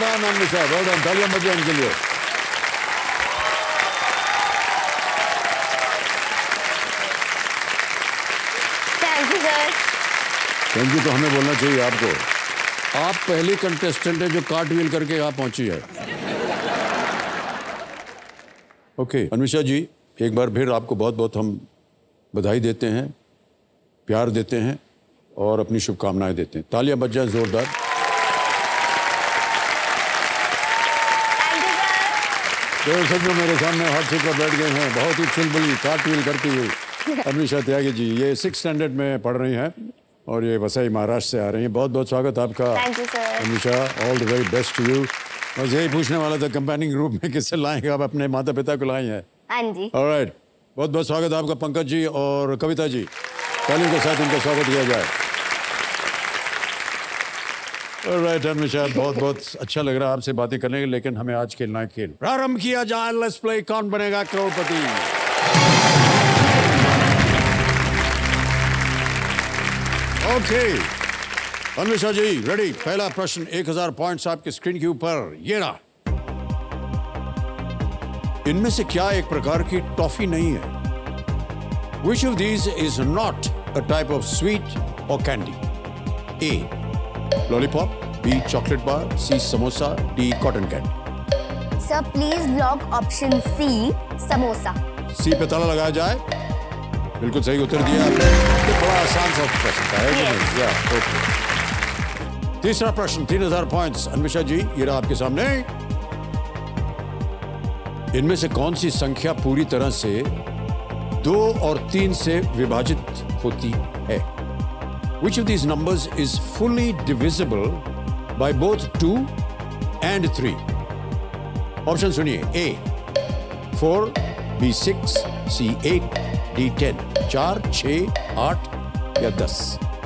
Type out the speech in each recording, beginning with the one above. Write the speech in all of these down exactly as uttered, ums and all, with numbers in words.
Done Anvisha, well done, तालियां बजाएं इनके लिए। Thank you sir. Thank you तो हमें बोलना चाहिए आपको। आप पहली कंटेस्टेंट है जो कार्ट व्हील करके यहाँ पहुंची है। ओके अनविशा जी, एक बार फिर आपको बहुत बहुत हम बधाई देते हैं, प्यार देते हैं और अपनी शुभकामनाएं देते हैं। तालियां बज जाए जोरदार। तो सच में मेरे सामने हॉट सीट पर बैठ गए हैं, बहुत ही चुलबुली कार्ट व्हील करती हुई अनविशा त्यागी जी। ये सिक्स स्टैंडर्ड में पढ़ रही हैं और ये वसई महाराष्ट्र से आ रही हैं। बहुत बहुत स्वागत आपका Anvisha, all the very best to you. बस यही पूछने वाला था कंपेनिंग ग्रुप में किससे लाएंगे, आप अपने माता पिता को लाए हैं? हाँ जी। ऑलराइट, बहुत बहुत स्वागत आपका पंकज जी और कविता जी। तालियों के साथ इनका स्वागत किया जाए। ऑलराइट अनविशा, बहुत बहुत अच्छा लग रहा है आपसे बातें करने के, लेकिन हमें आज खेलना है खेल। प्रारंभ किया जाए, लेट्स प्ले कौन बनेगा करोड़पति। ओके अनविशा जी रेडी। पहला प्रश्न, एक हजार पॉइंट्स आपके स्क्रीन के ऊपर, ये रहा। इनमें से क्या एक प्रकार की टॉफी नहीं है? Which of these is not a type of sweet or candy? A. Lollipop, B. Chocolate bar, C. Samosa, D. Cotton candy. Sir, please block option C, samosa. C पे ताला लगाया जाए। बिल्कुल सही उत्तर दिया आपने। ये बड़ा आसान सा प्रश्न था, है कि नहीं? या, ओके। तीसरा प्रश्न, तीन हजार पॉइंट्स अनविशा जी, ये रहा आपके सामने। इनमें से कौन सी संख्या पूरी तरह से दो और तीन से विभाजित होती है? Which of these numbers is fully divisible by both two and three? Option सुनिए। A four, B six, C eight, D ten. चार, छह, आठ या दस?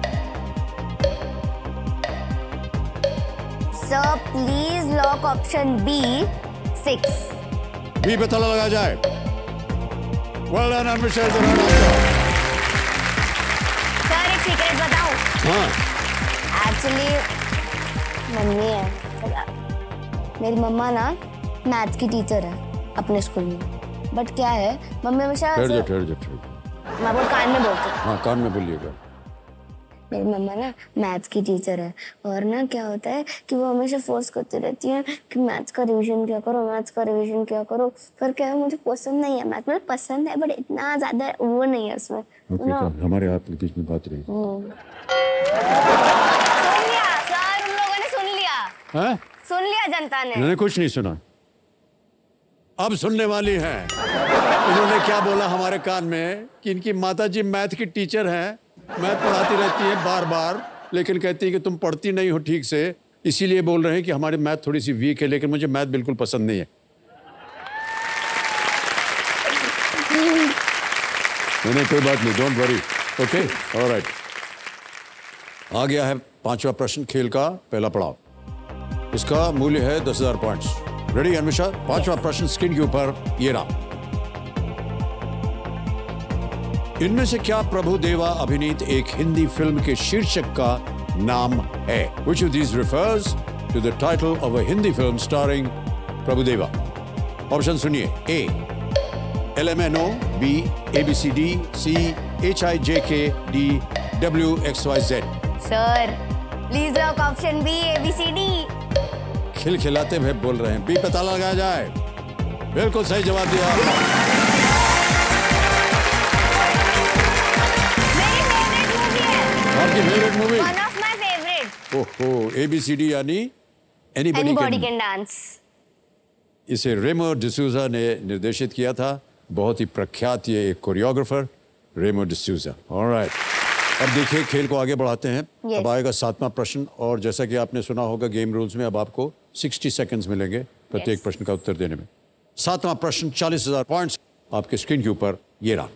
Sir, please lock option B, six. B पे ताला लगाया जाए। Well done, Anvisha, is right answer. Sir एक सीक्रेट बताऊं? हाँ। एक्चुअली मम्मी है, मेरी मम्मा ना मैथ्स की टीचर है अपने स्कूल में, बट क्या है मम्मी हमेशा ठहर जा ठहर जा ठहर जा। मैं वो कान में बोलती हूँ। हाँ कान में बोलिएगा। मेरी मम्मा ना मैथ्स की टीचर है और ना क्या होता है कि वो हमेशा फोर्स करती रहती है कि मैथ्स का रिवीजन क्या करो, मैथ्स का रिवीजन क्या करो। पर क्या है, मुझे पसंद नहीं है मैथ, मुझे पसंद है बट इतना ज्यादा वो नहीं है उसमें। ओके तो हमारे आप के बीच में बात रही। सुन लिया सर, उन लोगों ने सुन लिया। हैं? सुन लिया जनता ने। मैंने कुछ नहीं सुना, अब सुनने वाली हैं। इन्होंने क्या बोला हमारे कान में कि इनकी माताजी मैथ की टीचर हैं, मैथ पढ़ाती रहती है बार बार, लेकिन कहती है कि तुम पढ़ती नहीं हो ठीक से, इसीलिए बोल रहे हैं कि हमारी मैथ थोड़ी सी वीक है, लेकिन मुझे मैथ बिल्कुल पसंद नहीं है। नहीं नहीं कोई बात नहीं, डोंट वरी। ओके ऑलराइट, आ गया है पांचवा प्रश्न खेल का पहला पड़ाव। इसका मूल्य है दस हजार पॉइंट्स। रेडी अनविशा? पांचवा प्रश्न स्क्रीन के ऊपर, ये रहा। इनमें से क्या प्रभुदेवा अभिनीत एक हिंदी फिल्म के शीर्षक का नाम है? Which of these refers to the title of a Hindi film starring Prabhudeva? Option सुनिए। A L M N O, B A B C D, C H I J K, D W X Y Z. Sir please lock option B, A B C D. खिलखिलाते हुए बोल रहे हैं। B पे ताला लगाया जाए। बिल्कुल सही जवाब दिया। आपकी favourite movie? One of my favorite. ओहो, ए बी सी डी यानी एनीबॉडी Anybody can dance. इसे रेमो डिसूजा ने निर्देशित किया था। बहुत ही प्रख्यात ये एक कोरियोग्राफर रेमो डिसूजा। ऑलराइट, अब देखिए खेल को आगे बढ़ाते हैं। yes. अब आएगा सातवां प्रश्न और जैसा कि आपने सुना होगा गेम रूल्स में, अब आपको साठ सेकंड्स मिलेंगे प्रत्येक yes. प्रश्न का उत्तर देने में। सातवां प्रश्न, चालीस हजार पॉइंट्स आपके स्क्रीन के ऊपर, ये रहा।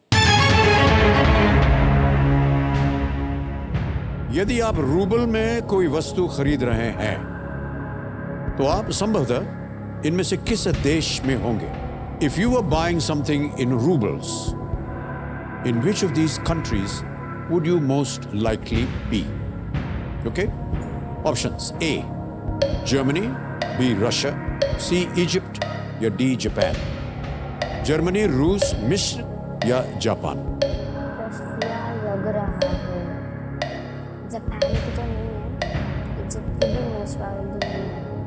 यदि आप रूबल में कोई वस्तु खरीद रहे हैं तो आप संभवतः इनमें से किस देश में होंगे? If you are buying something in roubles, in which of these countries would you most likely be? Okay, options: A Germany, B Russia, C Egypt या डी जापान? जर्मनी, रूस, मिस्र या जापान? रशिया लग रहा है, जापान की तो नहीं है, इजिप्ट भी मोस्ट प्रोबेबली नहीं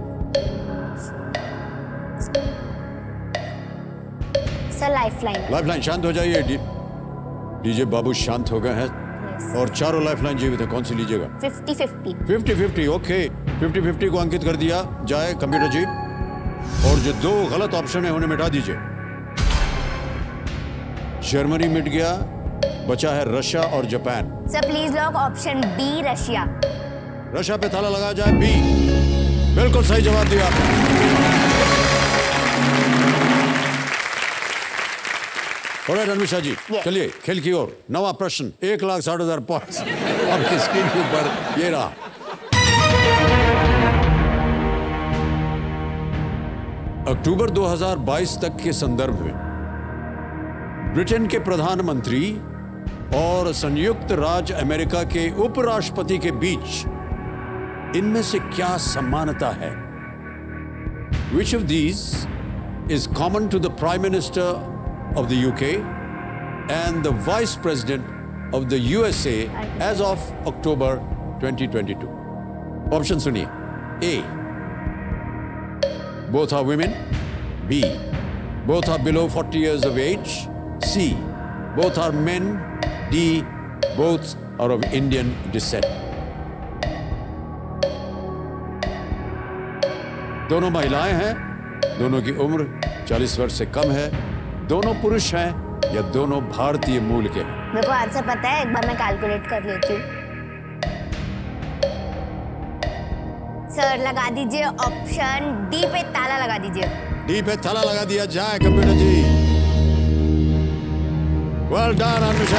है। Sir lifeline. लाइफलाइन, शांत हो जाइए। डी, डीजे बाबू शांत हो गए हैं। Yes. और चारों लाइफलाइन जीवित है, कौन सी लीजिएगा? Fifty fifty. Fifty fifty, okay. Fifty fifty को अंकित कर दिया जाए कंप्यूटर जी, और जो दो गलत ऑप्शन है उन्हें मिटा दीजिए। जर्मनी मिट गया, बचा है रशिया और जापान। Sir please lock option B Russia. Russia पे ताला लगाया जाए। बी बिल्कुल सही जवाब दिया आपने। और अनुषा जी, Yes. चलिए खेल की ओर। नवा प्रश्न, एक लाख साठ हजार पॉइंट्स आपकी स्क्रीन के ऊपर ये रहा। अक्टूबर दो हज़ार बाईस तक के संदर्भ में ब्रिटेन के प्रधानमंत्री और संयुक्त राज्य अमेरिका के उपराष्ट्रपति के बीच इनमें से क्या समानता है? Which of these is common to the Prime Minister of the U K and the Vice President of the U S A as of October twenty twenty-two? Option सुनिए। A. Both are women. B. Both are below forty years of age. C. Both are men. D. Both are of Indian descent. दोनों महिलाएं हैं, दोनों की उम्र चालीस वर्ष से कम है, दोनों पुरुष हैं या दोनों भारतीय मूल के हैं? मेरे को आंसर पता है, एक बार मैं कैलकुलेट कर लेती हूँ। सर लगा दीजिए ऑप्शन डी पे ताला लगा दीजिए। डी पे ताला लगा दिया जाए computer ji. Well done Anusha.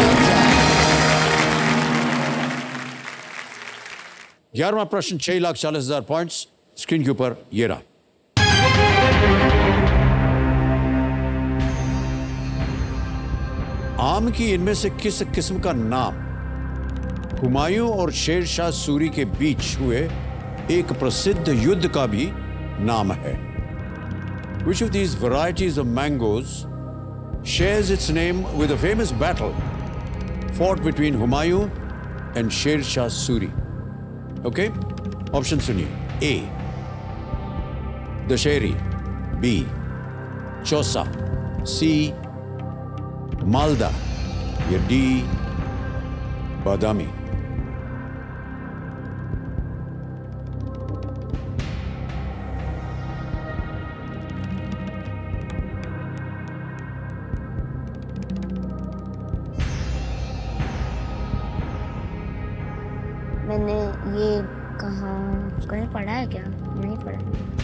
ग्यारहवां प्रश्न, छह लाख चालीस हजार पॉइंट्स स्क्रीन के ऊपर ये रहा। आम की इनमें से किस किस्म का नाम हुमायूं और शेर शाह सूरी के बीच हुए एक प्रसिद्ध युद्ध का भी नाम है? Which of these varieties of mangoes shares its name with a famous battle fought between Humayun and Sher Shah Suri? Okay? Option सुनिए। A. Dasheri, B. Chausa, C. Malda या D. बादामी? मैंने ये कहाँ कहीं पढ़ा है क्या? नहीं पढ़ा।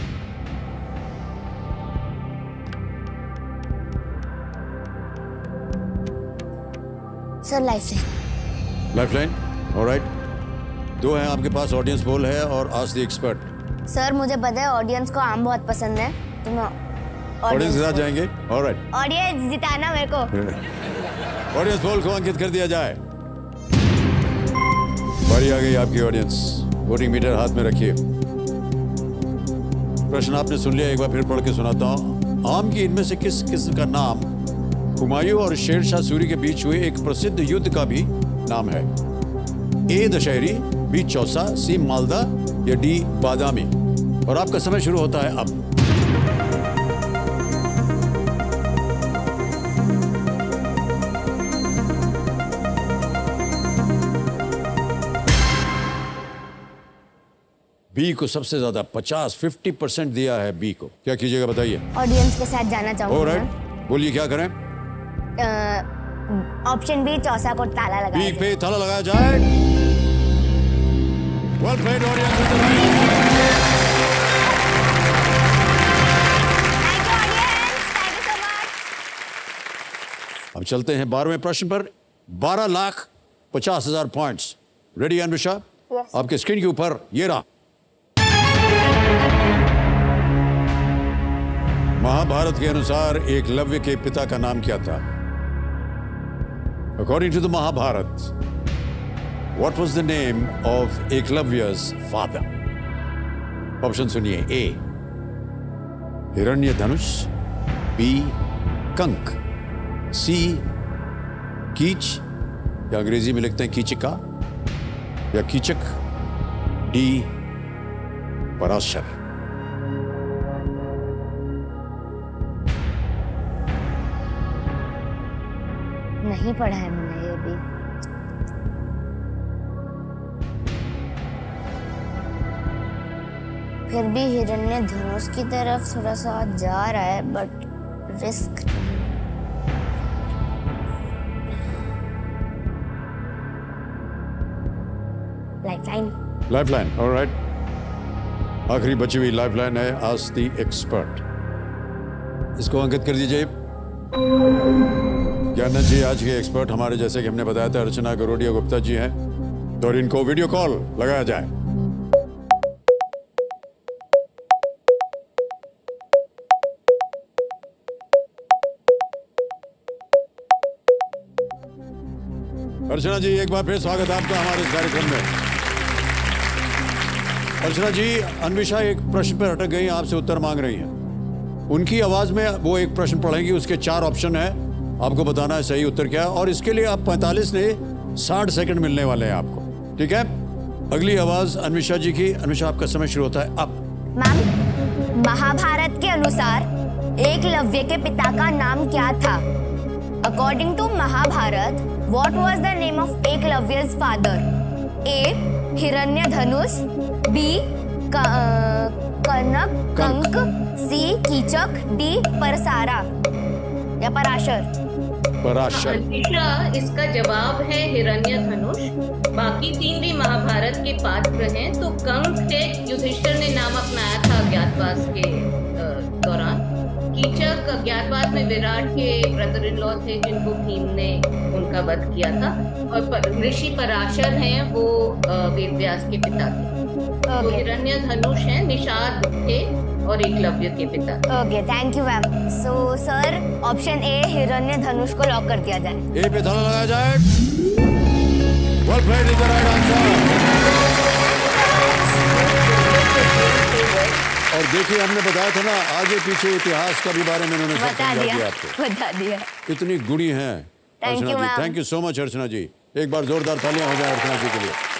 Sir lifeline. Lifeline, alright. दो हैं आपके पास, ऑडियंस पोल है और आस्क द एक्सपर्ट। सर मुझे पता है ऑडियंस को आम बहुत पसंद है, तो मैं ऑडियंस के साथ जाएंगे। ऑलराइट, ऑडियंस जिताना मेरे को। ऑडियंस पोल को अंकित कर दिया जाए। बारी आ गई आपकी ऑडियंस, वोटिंग मीटर हाथ में रखिए। प्रश्न आपने सुन लिया, एक बार फिर पढ़ के सुनाता हूं। आम की इनमें से किस किस्म का नाम हुमायूं और शेर शाह सूरी के बीच हुए एक प्रसिद्ध युद्ध का भी नाम है? A Dasheri, B Chausa, C Malda या डी बादामी? और आपका समय शुरू होता है अब। बी को सबसे ज्यादा पचास फिफ्टी परसेंट दिया है बी को। क्या कीजिएगा बताइए? ऑडियंस के साथ जाना चाहूंगा। ऑलराइट, बोलिए क्या करें? ऑप्शन बी चौसा को ताला लगा। बी पे ताला लगाया जाए। Well played audience. Thank you audience, thank you so much. अब चलते हैं बारहवें प्रश्न पर। बारह लाख पचास हजार पॉइंट्स। रेडी अनुषा? Yes. आपके स्क्रीन के ऊपर ये रहा। महाभारत के अनुसार एकलव्य के पिता का नाम क्या था? According to the Mahabharata, what was the name of Eklavya's father? Option सुनिए। ए हिरण्यधनुष, बी कंक, सी कीच या अंग्रेजी में लिखते हैं कीचिका या कीचक, डी पराशर। नहीं पढ़ा है मैंने ये भी। फिर भी हिरण्यधनुष की तरफ थोड़ा सा जा रहा है, but risk. Lifeline. Lifeline, alright. आखिरी बची हुई लाइफलाइन है आस्क द एक्सपर्ट। इसको अंकित कर दीजिए। जानना चाहिए आज के एक्सपर्ट हमारे, जैसे कि हमने बताया था, अर्चना गरोडिया गुप्ता जी हैं, तो इनको वीडियो कॉल लगाया जाए। अर्चना जी, एक बार फिर स्वागत है आपका हमारे इस कार्यक्रम में। अर्चना जी, अन्विषा एक प्रश्न पर अटक गई, आपसे उत्तर मांग रही हैं। उनकी आवाज में वो एक प्रश्न पढ़ेंगी, उसके चार ऑप्शन है, आपको बताना है सही उत्तर क्या है, और इसके लिए आप पैंतालीस ने साठ सेकंड मिलने वाले हैं आपको, ठीक है? अगली आवाज अन्विषा जी की। अन्विषा, आपका समय शुरू होता है अब। मैम, महाभारत के अनुसार एकलव्य के पिता का नाम क्या था? According to Mahabharata, what was the name of Eklavya's father? A Hiranyadhanush, B Kanak Kank, C Kichak, D Parasara या पराशर। पराशर। इसका जवाब है हिरण्यधनुष। बाकी तीन भी महाभारत के पात्र हैं। तो कंक है, युधिष्ठिर ने नाम अपनाया था अज्ञातवास के दौरान। कीचक अज्ञातवास में विराट के ब्रदर इन लॉ थे, जिनको भीम ने उनका वध किया था। और ऋषि पराशर हैं, वो वेदव्यास के पिता थे। okay. तो हिरण्यधनुष हैं, निषाद थे और एकलव्य के पिता। Okay, thank you ma'am. So sir, option A Hiranyadhanush को लॉक कर दिया जाए। ए पे ताला लगाया जाए। Well played, is the right answer. और देखिए, हमने बताया था ना, आगे पीछे इतिहास का भी बारे में उन्होंने बता दिया आपको। बता दिया। इतनी गुणी हैं Archana ji. Thank you so much Archana ji. एक बार जोरदार तालियां हो जाए अर्चना जी के लिए।